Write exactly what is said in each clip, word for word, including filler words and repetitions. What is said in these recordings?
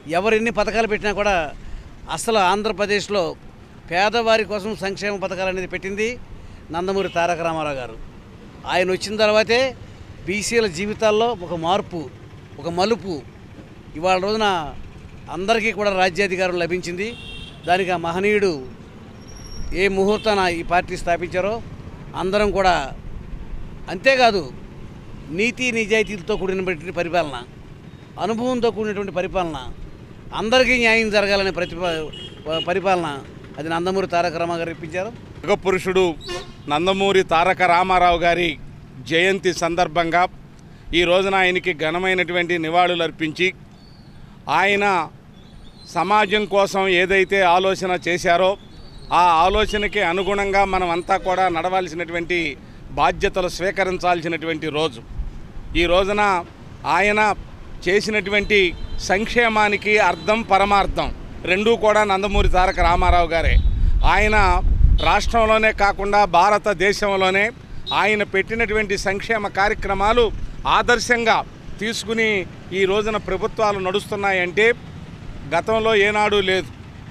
ఎవరు ఎన్ని పథకాలు పెట్టినా కూడా అసలు ఆంధ్రప్రదేశ్లో పేదవారి కోసం సంక్షేమ పథకాలు అనేది పెట్టింది నందమూరి తారక రామారావు గారు. ఆయన వచ్చిన తర్వాతే బీసీల జీవితాల్లో ఒక మార్పు, ఒక మలుపు. ఇవాళ రోజున అందరికీ కూడా రాజ్యాధికారం లభించింది. దానికి ఆ మహనీయుడు ఏ ముహూర్తాన ఈ పార్టీ స్థాపించారో అందరం కూడా, అంతేకాదు నీతి నిజాయితీలతో కూడినటువంటి పరిపాలన, అనుభవంతో కూడినటువంటి పరిపాలన, అందరికీ న్యాయం జరగాలనే ప్రతిపా పరిపాలన అది నందమూరి తారక రామారావు గారు ఇప్పించారు. యుగ పురుషుడు నందమూరి తారక రామారావు గారి జయంతి సందర్భంగా ఈ రోజున ఆయనకి ఘనమైనటువంటి నివాళులు అర్పించి, ఆయన సమాజం కోసం ఏదైతే ఆలోచన చేశారో ఆ ఆలోచనకి అనుగుణంగా మనం అంతా కూడా నడవాల్సినటువంటి బాధ్యతలు స్వీకరించాల్సినటువంటి రోజు. ఈ రోజున ఆయన చేసినటువంటి సంక్షేమానికి అర్థం పరమార్థం రెండూ కూడా నందమూరి తారక రామారావు గారే. ఆయన రాష్ట్రంలోనే కాకుండా భారతదేశంలోనే ఆయన పెట్టినటువంటి సంక్షేమ కార్యక్రమాలు ఆదర్శంగా తీసుకుని ఈ రోజున ప్రభుత్వాలు నడుస్తున్నాయంటే గతంలో ఏనాడు లేదు.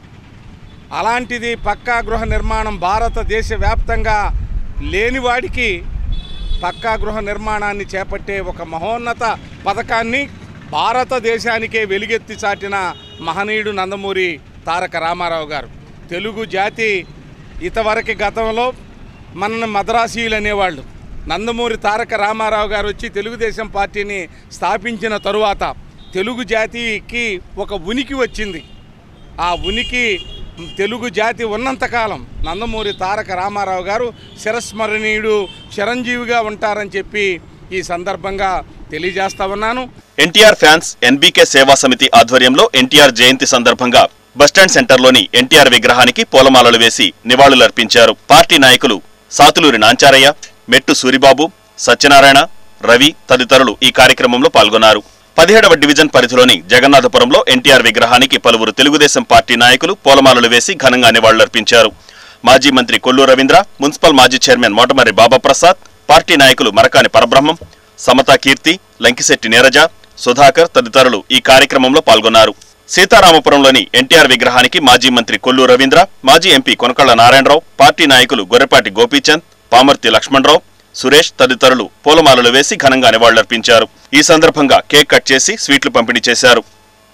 అలాంటిది పక్కా గృహ నిర్మాణం భారతదేశ వ్యాప్తంగా లేనివాడికి పక్కా గృహ నిర్మాణాన్ని చేపట్టే ఒక మహోన్నత పథకాన్ని భారతదేశానికే వెలుగెత్తి చాటిన మహనీయుడు నందమూరి తారక రామారావు గారు. తెలుగు జాతి ఇంతవరకు గతంలో మనల్ని మద్రాసీయులు అనేవాళ్ళు. నందమూరి తారక రామారావు గారు వచ్చి తెలుగుదేశం పార్టీని స్థాపించిన తరువాత తెలుగు జాతికి ఒక ఉనికి వచ్చింది. ఆ ఉనికి తెలుగు జాతి ఉన్నంతకాలం నందమూరి తారక రామారావు గారు చిరస్మరణీయుడు, చిరంజీవిగా ఉంటారని చెప్పి ఈ సందర్భంగా తెలియజేస్తా ఉన్నాను. ఎన్టీఆర్ ఫ్యాన్స్ ఎన్బీకే సేవా సమితి ఆధ్వర్యంలో ఎన్టీఆర్ జయంతి సందర్భంగా బస్టాండ్ సెంటర్లోని ఎన్టీఆర్ విగ్రహానికి పూలమాలలు వేసి నివాళులర్పించారు. పార్టీ నాయకులు సాతులూరి నాంచారయ్య, మెట్టు సూరిబాబు, సత్యనారాయణ, రవి తదితరులు ఈ కార్యక్రమంలో పాల్గొన్నారు. పదిహేడవ డివిజన్ పరిధిలోని జగన్నాథపురంలో ఎన్టీఆర్ విగ్రహానికి పలువురు తెలుగుదేశం పార్టీ నాయకులు పూలమాలలు వేసి ఘనంగా నివాళులర్పించారు. మాజీ మంత్రి కొల్లు రవీంద్ర, మున్సిపల్ మాజీ చైర్మన్ మోటమర్రి బాబాప్రసాద్, పార్టీ నాయకులు మరకాని పరబ్రహ్మం, సమతా కీర్తి, లంకిశెట్టి నీరజ, సుధాకర్ తదితరులు ఈ కార్యక్రమంలో పాల్గొన్నారు. సీతారామపురంలోని ఎన్టీఆర్ విగ్రహానికి మాజీ మంత్రి కొల్లు రవీంద్ర, మాజీ ఎంపీ కొనకళ్ల నారాయణరావు, పార్టీ నాయకులు గొర్రెపాటి గోపీచంద్, పామర్తి లక్ష్మణరావు, సురేష్ తదితరులు పూలమాలలు వేసి ఘనంగా నివాళులర్పించారు. ఈ సందర్భంగా కేక్ కట్ చేసి స్వీట్లు పంపిణీ చేశారు.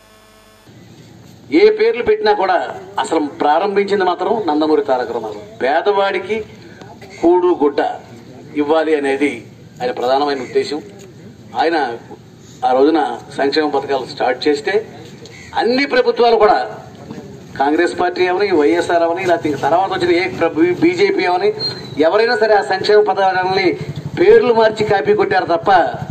ఏ పేర్లు పెట్టినా కూడా అసలు ప్రారంభించింది మాత్రం నందమూరి తారక రామారావు. పేదవాడికి కూడు గుడ్డ ఇవ్వాలి అనేది ఆయన ప్రధానమైన ఉద్దేశం. ఆయన ఆ రోజున సంక్షేమ పథకాలు స్టార్ట్ చేస్తే అన్ని ప్రభుత్వాలు కూడా, కాంగ్రెస్ పార్టీ అవని, వైఎస్ఆర్ అవని, లేకపోతే తర్వాత వచ్చిన ఏ బీజేపీ అవని, ఎవరైనా సరే ఆ సంక్షేమ పథకాలని పేర్లు మార్చి కాపీ కొట్టారు తప్ప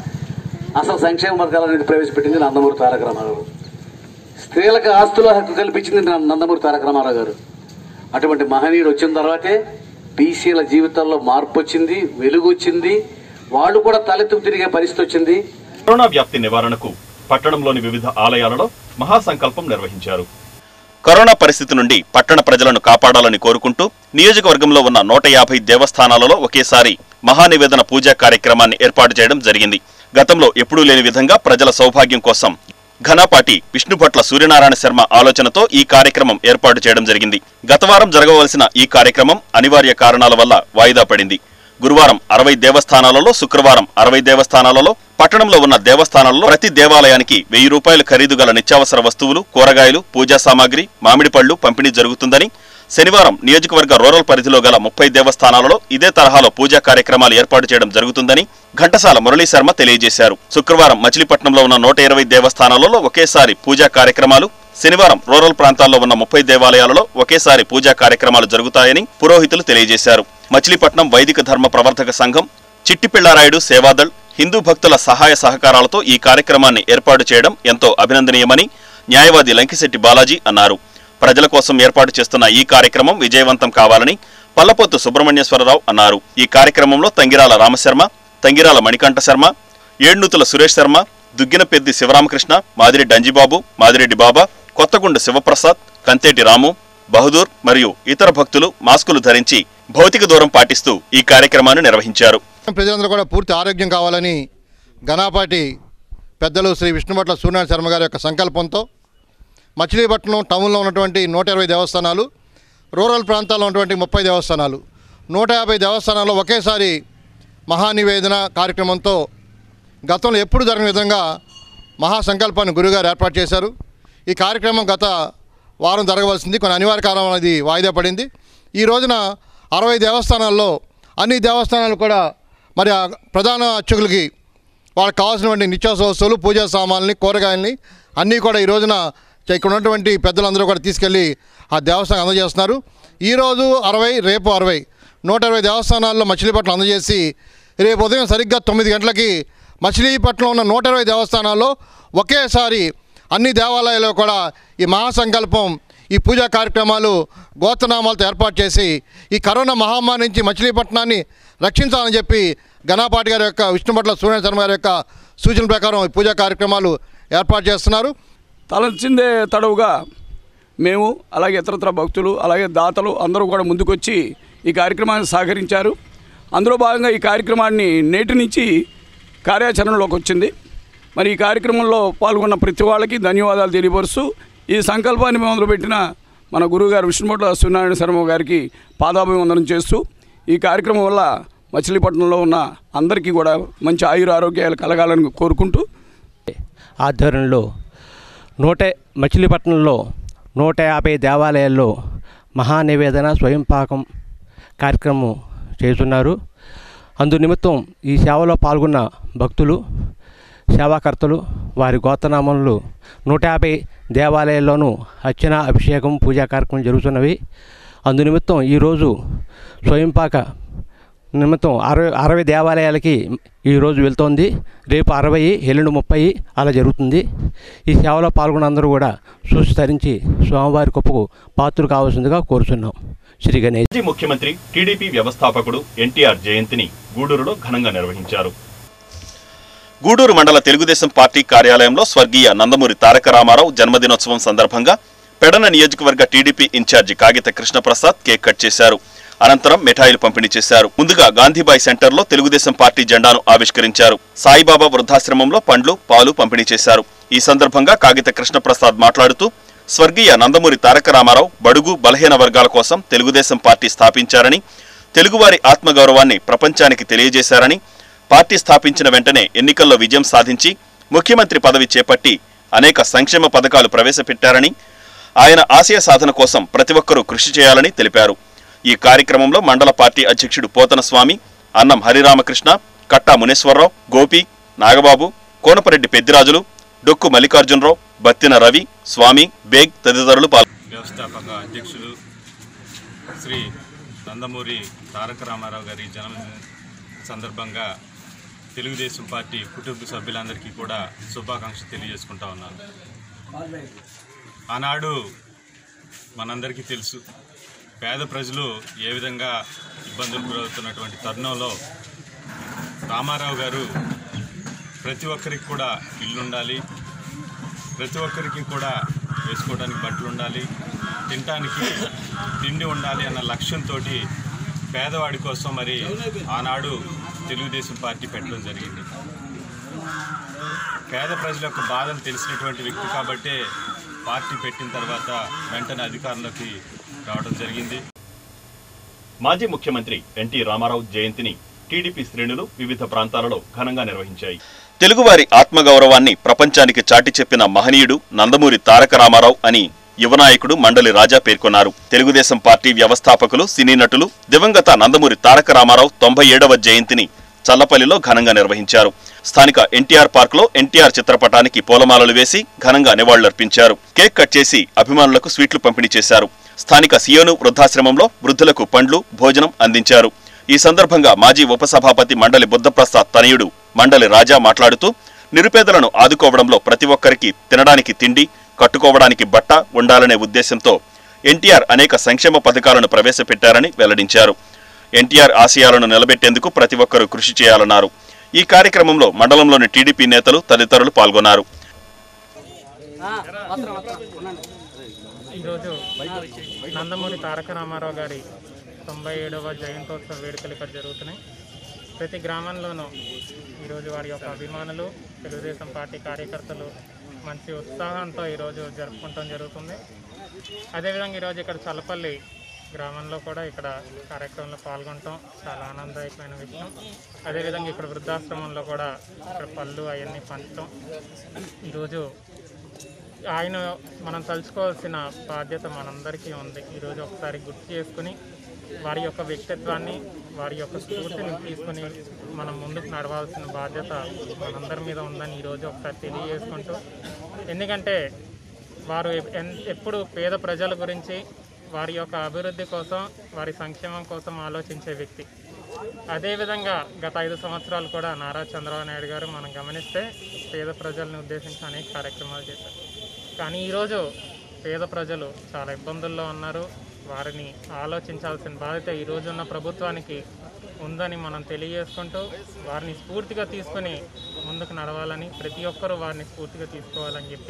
అసలు సంక్షేమ పథకాలు అనేది ప్రవేశపెట్టింది నందమూరి తారక రామారావు. స్త్రీలకు ఆస్తుల హక్కు కల్పించింది నందమూరి తారక రామారావు గారు. అటువంటి మహనీయుడు వచ్చిన తర్వాతే బీసీల జీవితాల్లో మార్పు వచ్చింది, వెలుగు వచ్చింది, వాళ్ళు కూడా తలెత్తుకు తిరిగే పరిస్థితి వచ్చింది. కరోనా వ్యాప్తి నివారణకు పట్టణంలోని వివిధ ఆలయాలలో మహాసంకల్పం నిర్వహించారు. కరోనా పరిస్థితి నుండి పట్టణ ప్రజలను కాపాడాలని కోరుకుంటూ నియోజకవర్గంలో ఉన్న నూట యాభై దేవస్థానాలలో ఒకేసారి మహానివేదన పూజా కార్యక్రమాన్ని ఏర్పాటు చేయడం జరిగింది. గతంలో ఎప్పుడూ లేని విధంగా ప్రజల సౌభాగ్యం కోసం ఘనపాటి విష్ణుభట్ల సూర్యనారాయణ శర్మ ఆలోచనతో ఈ కార్యక్రమం ఏర్పాటు చేయడం జరిగింది. గతవారం జరగవలసిన ఈ కార్యక్రమం అనివార్య కారణాల వల్ల వాయిదా పడింది. గురువారం అరవై దేవస్థానాలలో, శుక్రవారం అరవై దేవస్థానాలలో, పట్టణంలో ఉన్న దేవస్థానాలలో ప్రతి దేవాలయానికి వెయ్యి రూపాయల ఖరీదు గల నిత్యావసర వస్తువులు, కూరగాయలు, పూజా సామాగ్రి, మామిడి పళ్లు పంపిణీ జరుగుతుందని, శనివారం నియోజకవర్గ రూరల్ పరిధిలో గల ముప్పై దేవస్థానాలలో ఇదే తరహాలో పూజా కార్యక్రమాలు ఏర్పాటు చేయడం జరుగుతుందని ఘంటసాల మురళీ శర్మ తెలియజేశారు. శుక్రవారం మచిలీపట్నంలో ఉన్న నూట ఇరవై దేవస్థానాలలో ఒకేసారి పూజా కార్యక్రమాలు, శనివారం రూరల్ ప్రాంతాల్లో ఉన్న ముప్పై దేవాలయాలలో ఒకేసారి పూజా కార్యక్రమాలు జరుగుతాయని పురోహితులు తెలియజేశారు. మచిలీపట్నం వైదిక ధర్మ ప్రవర్తక సంఘం, చిట్టిపిళ్లారాయుడు సేవాదళ్, హిందూ భక్తుల సహాయ సహకారాలతో ఈ కార్యక్రమాన్ని ఏర్పాటు చేయడం ఎంతో అభినందనీయమని న్యాయవాది లంకిశెట్టి బాలాజీ అన్నారు. ప్రజల కోసం ఏర్పాటు చేస్తున్న ఈ కార్యక్రమం విజయవంతం కావాలని పల్లపోతు సుబ్రహ్మణ్యేశ్వరరావు అన్నారు. ఈ కార్యక్రమంలో తంగిరాల రామశర్మ, తంగిరాల మణికంఠ శర్మ, ఏడ్నూతుల సురేష్ శర్మ, దుగ్గినపెద్ది శివరామకృష్ణ, మాదిరెడ్డి అంజిబాబు, మాదిరెడ్డి బాబా, కొత్తగుండ శివప్రసాద్, కంతేటి రాము, బహదూర్ మరియు ఇతర భక్తులు మాస్కులు ధరించి భౌతిక దూరం పాటిస్తూ ఈ కార్యక్రమాన్ని నిర్వహించారు. ప్రజలందరూ కూడా పూర్తి ఆరోగ్యం కావాలని ఘనపాటి పెద్దలు శ్రీ విష్ణుభట్ల సూర్యనారాయణ శర్మ గారి యొక్క సంకల్పంతో మచిలీపట్నం టౌన్లో ఉన్నటువంటి నూట ఇరవై దేవస్థానాలు, రూరల్ ప్రాంతాల్లో ఉన్నటువంటి ముప్పై దేవస్థానాలు, నూట యాభై దేవస్థానాల్లో ఒకేసారి మహానివేదన కార్యక్రమంతో గతంలో ఎప్పుడు జరగని విధంగా మహాసంకల్పాన్ని గురుగారు ఏర్పాటు చేశారు. ఈ కార్యక్రమం గత వారం జరగవలసింది, కొన్ని అనివార్య కారణం అనేది వాయిదా పడింది. ఈ రోజున అరవై దేవస్థానాల్లో అన్ని దేవస్థానాలు కూడా మరి ఆ ప్రధాన అర్చకులకి వాళ్ళకి కావాల్సినటువంటి నిత్యావసర వస్తువులు, పూజా సామాన్లని, కూరగాయలని అన్నీ కూడా ఈ రోజున ఇక్కడ ఉన్నటువంటి పెద్దలందరూ కూడా తీసుకెళ్ళి ఆ దేవస్థానం అందజేస్తున్నారు. ఈరోజు అరవై, రేపు అరవై, నూట ఇరవై దేవస్థానాల్లో మచిలీపట్నం అందజేసి రేపు ఉదయం సరిగ్గా తొమ్మిది గంటలకి మచిలీపట్నంలో ఉన్న నూట ఇరవై దేవస్థానాల్లో ఒకేసారి అన్ని దేవాలయాల్లో కూడా ఈ మహాసంకల్పం, ఈ పూజా కార్యక్రమాలు గోత్రనామాలతో ఏర్పాటు చేసి ఈ కరోనా మహమ్మారి నుంచి మచిలీపట్నాన్ని రక్షించాలని చెప్పి గణపాటి గారి యొక్క విష్ణుభట్ల సూర్య శర్మ గారి యొక్క సూచన ప్రకారం ఈ పూజా కార్యక్రమాలు ఏర్పాటు చేస్తున్నారు. తలచిందే తడవుగా మేము, అలాగే ఇతరత్ర భక్తులు, అలాగే దాతలు అందరూ కూడా ముందుకొచ్చి ఈ కార్యక్రమాన్ని సహకరించారు. అందులో భాగంగా ఈ కార్యక్రమాన్ని నేటి నుంచి కార్యాచరణలోకి వచ్చింది. మరి ఈ కార్యక్రమంలో పాల్గొన్న ప్రతి వాళ్ళకి ధన్యవాదాలు తెలియపరుస్తూ ఈ సంకల్పాన్ని మొదలుపెట్టిన మన గురువుగారు విష్ణుభట్ల సూర్యనారాయణ శర్మ గారికి పాదాభివందనం చేస్తూ ఈ కార్యక్రమం వల్ల మచిలీపట్నంలో ఉన్న అందరికీ కూడా మంచి ఆయుర ఆరోగ్యాలు కలగాలని కోరుకుంటూ ఆధ్వర్యంలో నూట మచిలీపట్నంలో నూట యాభై దేవాలయాల్లో మహానివేదన స్వయంపాకం కార్యక్రమం చేస్తున్నారు. అందు నిమిత్తం ఈ సేవలో పాల్గొన్న భక్తులు, సేవాకర్తలు, వారి గోత్రనామములు నూట యాభై దేవాలయాల్లోనూ అర్చన, అభిషేకం, పూజా కార్యక్రమం జరుగుతున్నవి. అందు నిమిత్తం ఈరోజు స్వయంపాక నిమిత్తం అరవై అరవై దేవాలయాలకి ఈరోజు వెళ్తోంది. రేపు అరవై, ఎల్లుండి ముప్పై అలా జరుగుతుంది. ఈ సేవలో పాల్గొన్న అందరూ కూడా సూచి ధరించి స్వామివారి కృపకు పాత్రలు కావాల్సిందిగా కోరుచున్నాం. శ్రీ గణేష్. మాజీ ముఖ్యమంత్రి, టీడీపీ వ్యవస్థాపకుడు ఎన్టీఆర్ జయంతిని గూడూరులో ఘనంగా నిర్వహించారు. గూడూరు మండల తెలుగుదేశం పార్టీ కార్యాలయంలో స్వర్గీయ నందమూరి తారక రామారావు జన్మదినోత్సవం సందర్భంగా పెడన నియోజకవర్గ టీడీపీ ఇన్ఛార్జి కాగిత కృష్ణప్రసాద్ కేక్ కట్ చేశారు. అనంతరం మిఠాయిలు పంపిణీ చేశారు. ముందుగా గాంధీబాయ్ సెంటర్లో తెలుగుదేశం పార్టీ జెండాను ఆవిష్కరించారు. సాయిబాబా వృద్ధాశ్రమంలో పండ్లు, పాలు పంపిణీ చేశారు. ఈ సందర్భంగా కాగిత కృష్ణప్రసాద్ మాట్లాడుతూ స్వర్గీయ నందమూరి తారక రామారావు బడుగు బలహీన వర్గాల కోసం తెలుగుదేశం పార్టీ స్థాపించారని, తెలుగువారి ఆత్మగౌరవాన్ని ప్రపంచానికి తెలియజేశారని, పార్టీ స్థాపించిన వెంటనే ఎన్నికల్లో విజయం సాధించి ముఖ్యమంత్రి పదవి చేపట్టి అనేక సంక్షేమ పథకాలు ప్రవేశపెట్టారని, ఆయన ఆశయ సాధన కోసం ప్రతి ఒక్కరూ కృషి చేయాలని తెలిపారు. ఈ కార్యక్రమంలో మండల పార్టీ అధ్యక్షుడు పోతన స్వామి, అన్నం హరిరామకృష్ణ, కట్టా మునేశ్వరరావు, గోపి, నాగబాబు, కోనపరెడ్డి పెద్దిరాజులు, డొక్కు మల్లికార్జునరావు, బత్తిన రవి, స్వామి, బేగ్ తదితరులు పాల్గొన్నారు. వ్యవస్థాపక అధ్యక్షులు శ్రీ నందమూరి తారక రామారావు గారి జన్మదిన సందర్భంగా తెలుగుదేశం పార్టీ కుటుంబ సభ్యులందరికీ కూడా శుభాకాంక్షలు తెలియజేసుకుంటా ఉన్నాను. ఆనాడు మనందరికీ తెలుసు, పేద ప్రజలు ఏ విధంగా ఇబ్బందులు గురవుతున్నటువంటి తరుణంలో రామారావు గారు ప్రతి ఒక్కరికి కూడా ఇల్లు ఉండాలి, ప్రతి ఒక్కరికి కూడా వేసుకోవడానికి బట్టలు ఉండాలి, తినడానికి తిండి ఉండాలి అన్న లక్ష్యంతో పేదవాడి కోసం మరి ఆనాడు తెలుగుదేశం పార్టీ పెట్టడం జరిగింది. పేద ప్రజల యొక్క బాధలు తెలిసినటువంటి వ్యక్తి కాబట్టే పార్టీ పెట్టిన తర్వాత వెంటనే అధికారంలోకి రావడం జరిగింది. మాజీ ముఖ్యమంత్రి ఎన్టీ రామారావు జయంతిని టీడీపీ శ్రేణులు వివిధ ప్రాంతాలలో ఘనంగా నిర్వహించాయి. తెలుగువారి ఆత్మగౌరవాన్ని ప్రపంచానికి చాటి చెప్పిన మహనీయుడు నందమూరి తారక రామారావు అని యువనాయకుడు మండలి రాజా పేర్కొన్నారు. తెలుగుదేశం పార్టీ వ్యవస్థాపకులు, సినీ నటులు దివంగత నందమూరి తారక రామారావు తొంభై ఏడవ జయంతిని చల్లపల్లిలో ఘనంగా నిర్వహించారు. స్థానిక ఎన్టీఆర్ పార్క్ లో ఎన్టీఆర్ చిత్రపటానికి పూలమాలలు వేసి ఘనంగా నివాళులర్పించారు. కేక్ కట్ చేసి అభిమానులకు స్వీట్లు పంపిణీ చేశారు. స్థానిక సియోను వృద్ధాశ్రమంలో వృద్ధులకు పండ్లు, భోజనం అందించారు. ఈ సందర్భంగా మాజీ ఉపసభాపతి మండలి బుద్ధప్రసాద్ తనయుడు మండలి రాజా మాట్లాడుతూ నిరుపేదలను ఆదుకోవడంలో ప్రతి ఒక్కరికి తినడానికి తిండి, కట్టుకోవడానికి బట్ట ఉండాలనే ఉద్దేశంతో ఎన్టీఆర్ అనేక సంక్షేమ పథకాలను ప్రవేశపెట్టారని వెల్లడించారు. ఎన్టీఆర్ ఆశయాలను నిలబెట్టేందుకు ప్రతి ఒక్కరూ కృషి చేయాలన్నారు. ఈ కార్యక్రమంలో మండలంలోని టీడీపీ నేతలు తదితరులు పాల్గొన్నారు. ఈరోజు నందమూరి తారక రామారావు గారి తొంభై ఏడవ జయంతోత్సవ వేడుకలు ఇక్కడ జరుగుతున్నాయి. ప్రతి గ్రామంలోనూ ఈరోజు వారి యొక్క అభిమానులు, తెలుగుదేశం పార్టీ కార్యకర్తలు మంచి ఉత్సాహంతో ఈరోజు జరుపుకుంటాం జరుగుతుంది. అదేవిధంగా ఈరోజు ఇక్కడ చల్లపల్లి గ్రామంలో కూడా ఇక్కడ కార్యక్రమంలో పాల్గొనటం చాలా ఆనందదాయకమైన విషయం. అదేవిధంగా ఇక్కడ వృద్ధాశ్రమంలో కూడా ఇక్కడ పళ్ళు అవన్నీ పంచడం, ఈరోజు ఆయన మనం తలుచుకోవాల్సిన బాధ్యత మనందరికీ ఉంది. ఈరోజు ఒకసారి గుర్తు చేసుకుని వారి యొక్క వ్యక్తిత్వాన్ని, వారి యొక్క స్ఫూర్తిని తీసుకుని మనం ముందుకు నడవాల్సిన బాధ్యత మనందరి మీద ఉందని ఈరోజు ఒకసారి తెలియజేసుకుంటూ, ఎందుకంటే వారు ఎప్పుడు పేద ప్రజల గురించి, వారి యొక్క అభివృద్ధి కోసం, వారి సంక్షేమం కోసం ఆలోచించే వ్యక్తి. అదేవిధంగా గత ఐదు సంవత్సరాలు కూడా నారా చంద్రబాబు నాయుడు గారు మనం గమనిస్తే పేద ప్రజలను ఉద్దేశించి అనేక కార్యక్రమాలు చేశారు. కానీ ఈరోజు పేద ప్రజలు చాలా ఇబ్బందుల్లో ఉన్నారు. వారిని ఆలోచించాల్సిన బాధ్యత ఈరోజు ఉన్న ప్రభుత్వానికి ఉందని మనం తెలియజేసుకుంటూ, వారిని స్ఫూర్తిగా తీసుకొని ముందుకు నడవాలని, ప్రతి ఒక్కరూ వారిని స్ఫూర్తిగా తీసుకోవాలని చెప్పి